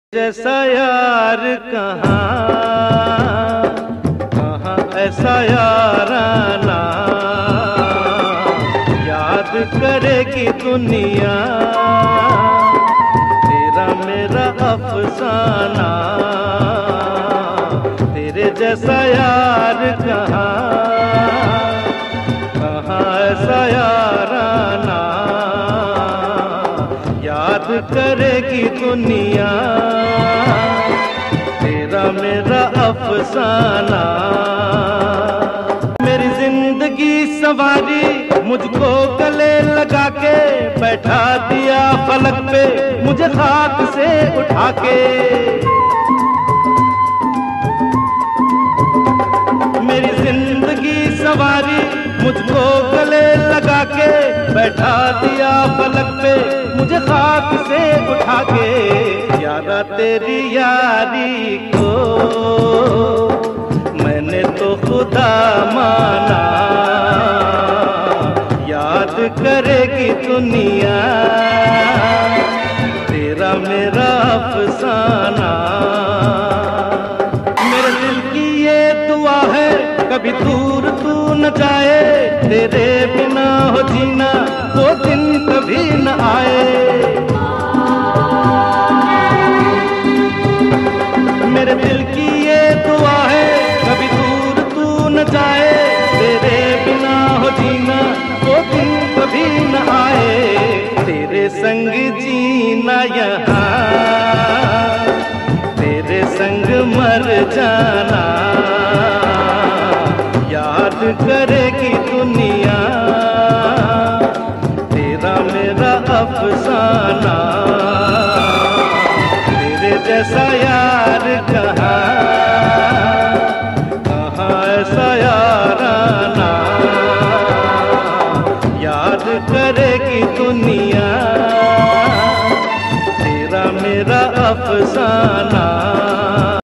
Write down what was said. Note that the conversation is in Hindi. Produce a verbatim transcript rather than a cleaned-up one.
जैसा यार कहाँ कहाँ ऐसा याराना, याद करेगी दुनिया तेरा मेरा अफसाना। तेरे जैसा यार कहाँ कहाँ ऐसा याराना, याद करेगी दुनिया तेरा मेरा अफसाना। मेरी जिंदगी सवारी मुझको गले लगा के, बैठा दिया फलक पे मुझे खाक से उठा के। मेरी जिंदगी सवारी मुझको गले लगा के, बैठा दिया फलक पे मुझे खाक से उठा के। यारा तेरी यारी को मैंने तो खुदा माना, याद करेगी दुनिया तेरा मेरा अफसाना। मेरे दिल की ये दुआ है कभी दूर तू न जाए, तेरे बिना हो जीना वो दिन कभी न आए। मेरे दिल की ये दुआ है कभी दूर तू न जाए, तेरे बिना हो जीना वो दिन कभी न आए। तेरे संग जीना यहाँ, तेरे संग मर जाना, याद करेगी दुनिया तेरा मेरा अफसाना। तेरे जैसा यार कहाँ कहाँ ऐसा याराना, याद करेगी दुनिया तेरा मेरा अफसाना।